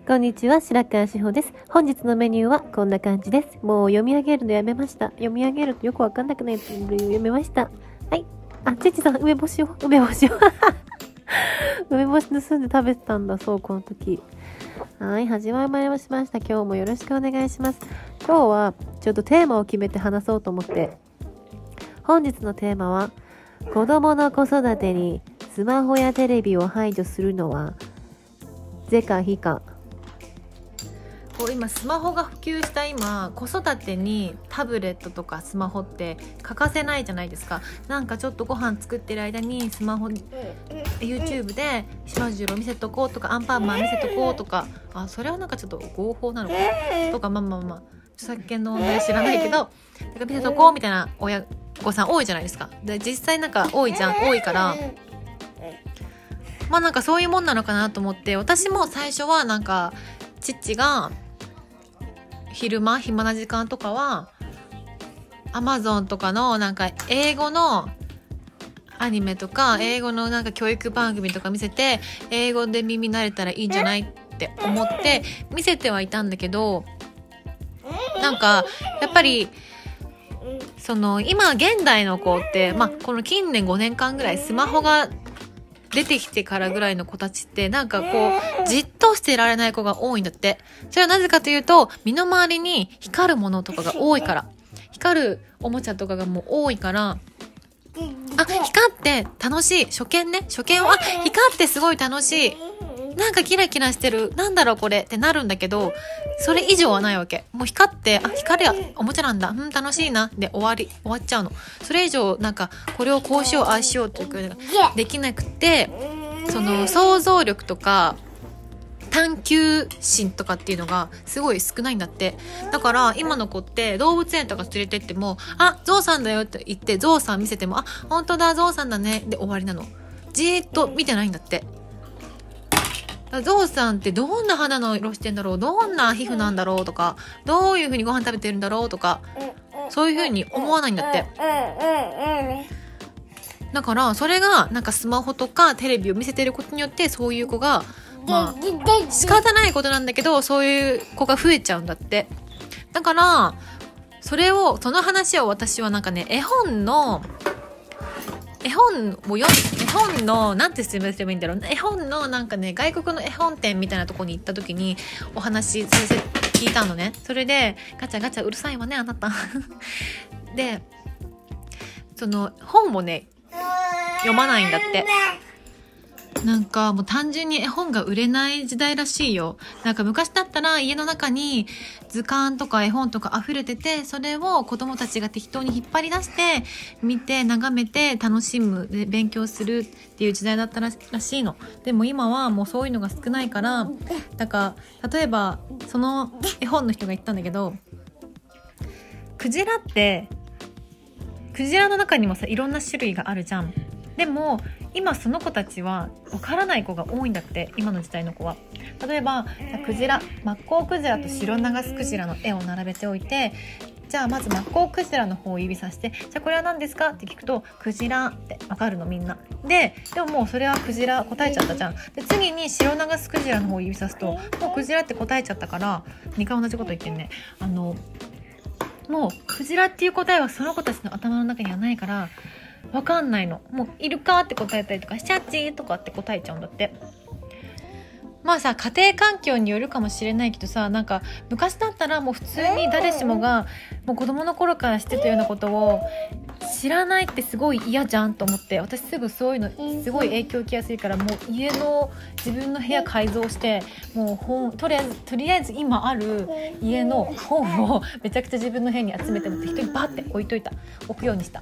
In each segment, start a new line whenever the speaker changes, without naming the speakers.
こんにちは、白川志保です。本日のメニューはこんな感じです。もう読み上げるのやめました。読み上げるとよくわかんなくないので読めました。はい。あ、ちちさん、梅干しを。梅干し盗んで食べてたんだ、そう、この時。はい、始まりました。今日もよろしくお願いします。今日はちょっとテーマを決めて話そうと思って。本日のテーマは、子供の子育てにスマホやテレビを排除するのは、是か非か。こう今スマホが普及した今、子育てにタブレットとかスマホって欠かせないじゃないですか。なんかちょっとご飯作ってる間にスマホ YouTube で島次郎見せとこうとか、アンパンマン見せとこうとか、あ、それはなんかちょっと合法なのかとか、まあ著作権の問題知らないけど、見せとこうみたいな親御さん多いじゃないですか。で実際なんか多いからまあなんかそういうもんなのかなと思って、私も最初はなんか父が昼間暇な時間とかは Amazon とかのなんか英語のアニメとか英語のなんか教育番組とか見せて、英語で耳慣れたらいいんじゃないって思って見せてはいたんだけど、なんかやっぱりその今現代の子って、まあこの近年5年間ぐらいスマホが出てきてからぐらいの子たちってなんかこうじっとしてられない子が多いんだって。それはなぜかというと、身の回りに光るものとかが多いから、光るおもちゃとかがもう多いから、あ、光って楽しい、初見は光ってすごい楽しい、なんかキラキラしてる、なんだろうこれってなるんだけど、それ以上はないわけ。もう光って、あ、光るおもちゃなんだ、楽しいなで終わっちゃうの。それ以上なんかこれをこうしようああしようというかできなくて、その想像力とか探求心とかっていうのがすごい少ないんだって。だから今の子って動物園とか連れてっても、あ、ゾウさんだよって言ってゾウさん見せても、あ、本当だゾウさんだねで終わりなの。じーっと見てないんだって。ゾウさんってどんな肌の色してんだろう、どんな皮膚なんだろうとか、どういう風にご飯食べてるんだろうとか、そういう風に思わないんだって。だからそれがなんかスマホとかテレビを見せてることによって、そういう子がまあ仕方ないことなんだけど、そういう子が増えちゃうんだって。だからその話を私はなんかね、絵本のなんて説明すればいいんだろう、絵本のなんかね、外国の絵本店みたいなとこに行った時にお話聞いたのね。それでガチャガチャうるさいわねあなたでその本もね読まないんだって。なんかもう単純に絵本が売れない時代らしいよ。なんか昔だったら家の中に図鑑とか絵本とか溢れてて、それを子供たちが適当に引っ張り出して見て眺めて楽しむで勉強するっていう時代だったらしいの。でも今はもうそういうのが少ないから、だから例えばその絵本の人が言ったんだけど、クジラの中にもさ、いろんな種類があるじゃん。でも今その子たちは分からない子が多いんだって。今の時代の子は例えばクジラ、マッコウクジラとシロナガスクジラの絵を並べておいて、じゃあまずマッコウクジラの方を指さして、じゃあこれは何ですかって聞くと、クジラって分かるのみんなでももうそれはクジラ答えちゃったじゃん。で次にシロナガスクジラの方を指さすと、もうクジラって答えちゃったから、2回同じこと言ってんね。もうクジラっていう答えはその子たちの頭の中にはないからわかんないの。もうイルカって答えたりとか、シャチとかって答えちゃうんだって。まあさ、家庭環境によるかもしれないけどさ、なんか昔だったらもう普通に誰しもがもう子供の頃から知ってたようなことを知らないってすごい嫌じゃんと思って、私すぐそういうのすごい影響受けやすいから、もう家の自分の部屋改造して、もうとりあえず今ある家の本をめちゃくちゃ自分の部屋に集めても適当にバッて置くようにした。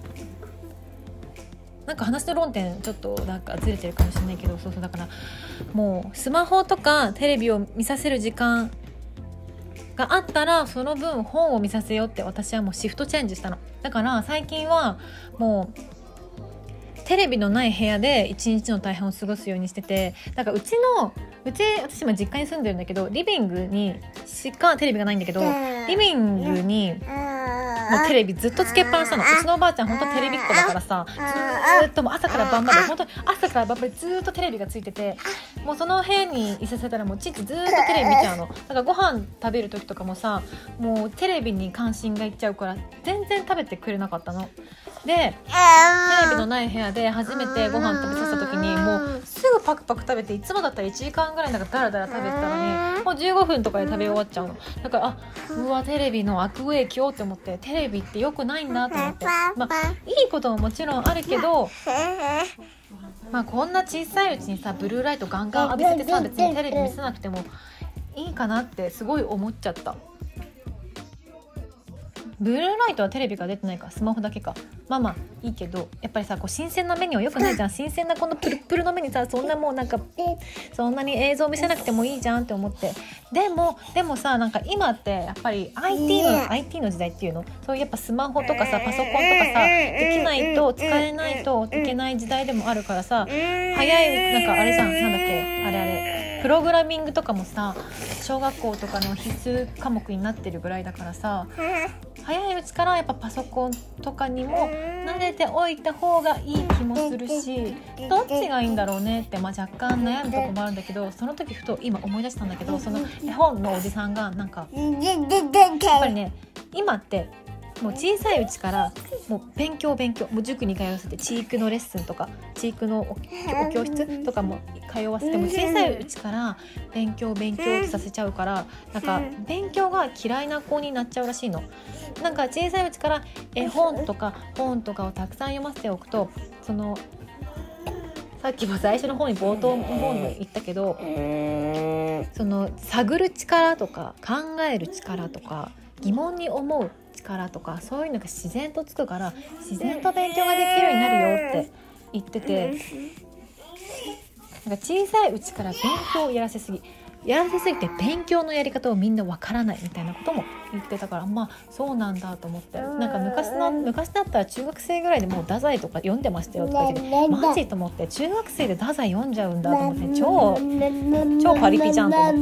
なんか話の論点ちょっとなんかずれてるかもしれないけど、そうだからもうスマホとかテレビを見させる時間があったら、その分本を見させようって私はもうシフトチェンジしたの。だから最近はもうテレビのない部屋で一日の大半を過ごすようにしてて、だから私今実家に住んでるんだけど、リビングにしかテレビがないんだけど、リビングに
もうテレビずっとつけっぱなしなの。うちのおばあちゃん本当テレビっ子だからさ、ずっともう朝から晩まで本当に朝から晩までずっとテレビがついてて、もうその部屋にいさせたらもう父ずっとテレビ見ちゃうの。だからご飯食べる時とかもさ、もうテレビに関心がいっちゃうから全然食べてくれなかったので、テレビのない部屋で初めてご飯食べさせた時にもうすぐパクパク食べて、いつもだったら1時間ぐらいなんかダラダラ食べてたのにもう15分とかで食べ終わっちゃうの。だからうわテレビの悪影響って思って、テレビって良くないんだと思って、まあいいことももちろんあるけど、まあこんな小さいうちにさブルーライトガンガン浴びせてさ、別にテレビ見せなくてもいいかなってすごい思っちゃった。ブルーライトはテレビが出てないからスマホだけか、まあいいけど、やっぱりさこう新鮮な目には良くないじゃん。新鮮なこのプルプルの目にさ、そんなもうなんかそんなに映像見せなくてもいいじゃんって思って、でもさなんか今ってやっぱり IT の時代っていうの、そういうやっぱスマホとかさパソコンとかさできないと使えないといけない時代でもあるからさ、早いなんかあれじゃん、なんだっけあれプログラミングとかもさ小学校とかの必須科目になってるぐらいだからさ、早いうちからやっぱパソコンとかにも慣れておいた方がいい気もするし、どっちがいいんだろうねって、若干悩むとこもあるんだけど、その時ふと今思い出したんだけど、その絵本のおじさんがなんかやっぱりね、今ってもう小さいうちからもう勉強もう塾に通わせて、知育のレッスンとか知育のお教室とかも通わせて、も小さいうちから勉強ってさせちゃうから、なんか勉強が嫌いな子になっちゃうらしいの。なんか小さいうちから絵本とか本とかをたくさん読ませておくと、そのさっきも最初の方に冒頭の方にも言ったけど、その探る力とか考える力とか疑問に思う力とか、そういうのが自然とつくから自然と勉強ができるようになるよって言ってて、なんか小さいうちから勉強をやらせすぎて勉強のやり方をみんなわからないみたいなことも言ってたから、そうなんだと思って、なんか昔だったら中学生ぐらいでもう太宰とか読んでましたよとか言って、マジと思って、中学生で太宰読んじゃうんだと思って、超パリピじゃんと思って。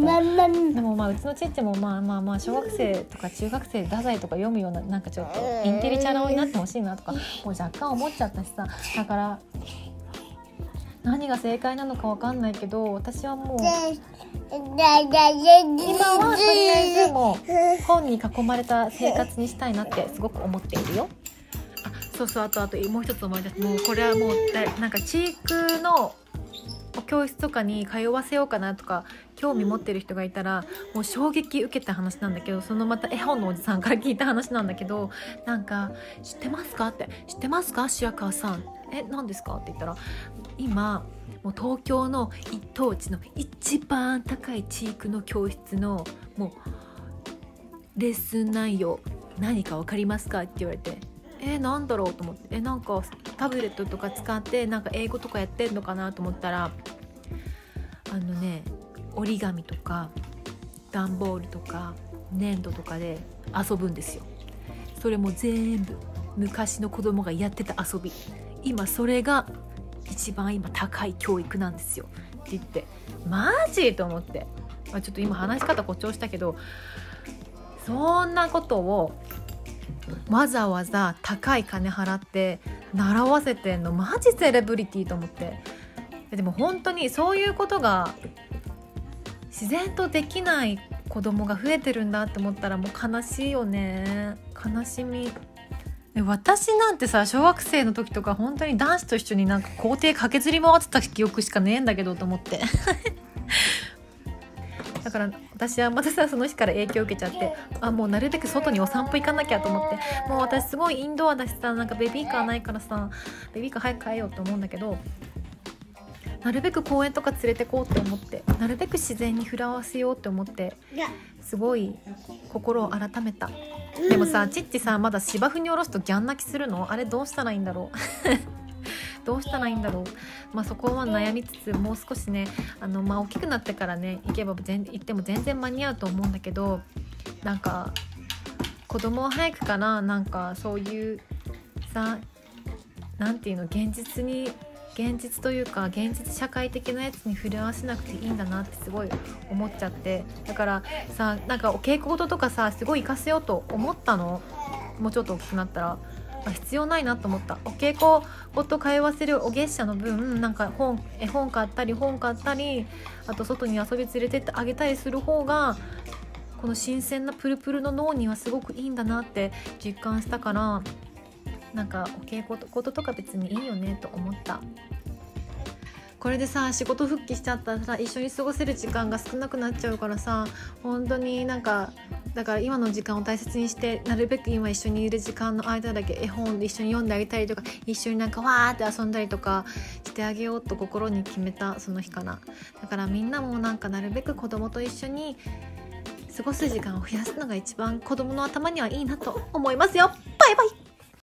でもうちのちっちも小学生とか中学生で太宰とか読むような、なんかちょっとインテリチャラ男になってほしいなとかもう若干思っちゃったしさ、だから何が正解なのか分かんないけど、私はもう今はとりあえずもう本に囲まれた生活にしたいなってすごく思っているよ。あともう一つ思い出す。もうこれはもうなんか知育の教室とかに通わせようかなとか興味持ってる人がいたら、もう衝撃受けた話なんだけど、そのまた絵本のおじさんから聞いた話なんだけど、なんか知ってますか白川さん、何ですかって言ったら、今もう東京の一等地の一番高い知育の教室のもうレッスン内容何か分かりますかって言われて、なんだろうと思って、なんかタブレットとか使ってなんか英語とかやってんのかなと思ったら、折り紙とか段ボールとか粘土とかで遊ぶんですよ。それも全部昔の子供がやってた遊び、今それが一番今高い教育なんですよって言って、マジと思って、ちょっと今話し方誇張したけど、そんなことをわざわざ高い金払って習わせてんのマジセレブリティと思って。でも本当にそういうことが自然とできない子供が増えてるんだって思ったらもう悲しいよね。悲しみ。私なんてさ、小学生の時とか本当に男子と一緒になんか校庭駆けずり回ってた記憶しかねえんだけどと思ってだから私はまたさ、その日から影響を受けちゃって、もうなるべく外にお散歩行かなきゃと思って、もう私すごいインドアだしさ、なんかベビーカーないからさ、ベビーカー早く変えようと思うんだけど、なるべく公園とか連れてこうって思って、なるべく自然に触れ合わせようって思って、すごい心を改めた。でもさ、チッチさ、まだ芝生に下ろすとギャン泣きするの？あれどうしたらいいんだろうどうしたらいいんだろう。そこは悩みつつ、もう少しね、大きくなってからね行っても全然間に合うと思うんだけど、なんか子供を早くからなんかそういうさ、なんていうの、現実というか現実社会的なやつに触れ合わせなくていいんだなってすごい思っちゃって、だからさ、なんかお稽古事とかさすごい活かせようと思ったの。 もうちょっと大きくなったら必要ないなと思った。お稽古ごと通わせるお月謝の分なんか絵本買ったりあと外に遊び連れてってあげたりする方がこの新鮮なプルプルの脳にはすごくいいんだなって実感したから、なんかお稽古事とか別にいいよねと思った。これでさ仕事復帰しちゃったらさ一緒に過ごせる時間が少なくなっちゃうからさ、本当になんかだから今の時間を大切にして、なるべく今一緒にいる時間の間だけ絵本で一緒に読んであげたりとか、一緒になんかわーって遊んだりとかしてあげようと心に決めたその日かな。だからみんなもなんかなるべく子供と一緒に過ごす時間を増やすのが一番子供の頭にはいいなと思いますよ。バイバイ。